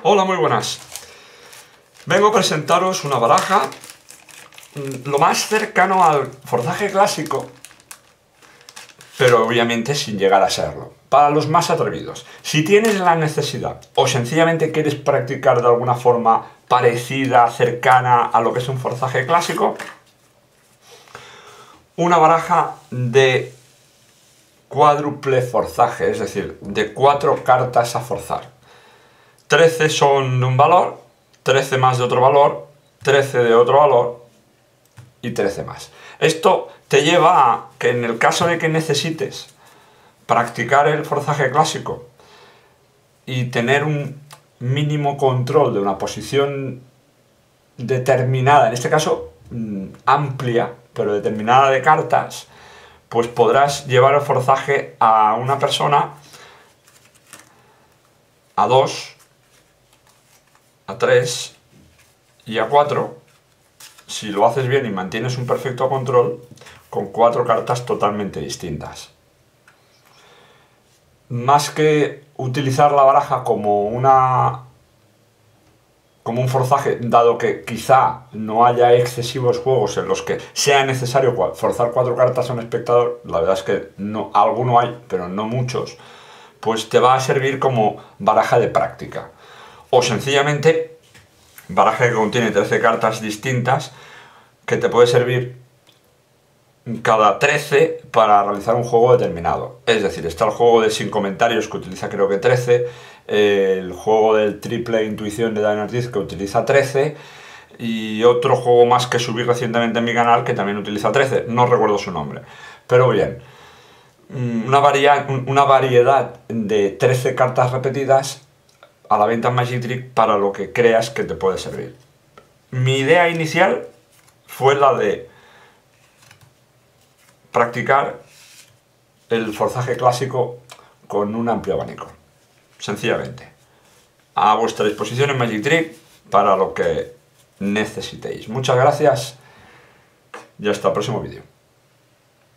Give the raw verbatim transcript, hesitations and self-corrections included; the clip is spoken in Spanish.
Hola, muy buenas. Vengo a presentaros una baraja lo más cercano al forzaje clásico, pero obviamente sin llegar a serlo, para los más atrevidos. Si tienes la necesidad o sencillamente quieres practicar de alguna forma parecida, cercana a lo que es un forzaje clásico, una baraja de cuádruple forzaje, es decir, de cuatro cartas a forzar. trece son de un valor, trece más de otro valor, trece de otro valor y trece más. Esto te lleva a que en el caso de que necesites practicar el forzaje clásico y tener un mínimo control de una posición determinada, en este caso amplia, pero determinada de cartas, pues podrás llevar el forzaje a una persona, a dos, a tres y a cuatro, si lo haces bien y mantienes un perfecto control, con cuatro cartas totalmente distintas. Más que utilizar la baraja como una como un forzaje, dado que quizá no haya excesivos juegos en los que sea necesario forzar cuatro cartas a un espectador, la verdad es que no, alguno hay, pero no muchos, pues te va a servir como baraja de práctica. O sencillamente, baraja que contiene trece cartas distintas, que te puede servir cada trece para realizar un juego determinado. Es decir, está el juego de sin comentarios que utiliza creo que trece, el juego del triple intuición de Dynasty que utiliza trece y otro juego más que subí recientemente en mi canal que también utiliza trece, no recuerdo su nombre. Pero bien, una, varia una variedad de trece cartas repetidas a la venta en Magic Trick para lo que creas que te puede servir. Mi idea inicial fue la de practicar el forzaje clásico con un amplio abanico, sencillamente, a vuestra disposición en Magic Trick para lo que necesitéis. Muchas gracias y hasta el próximo vídeo.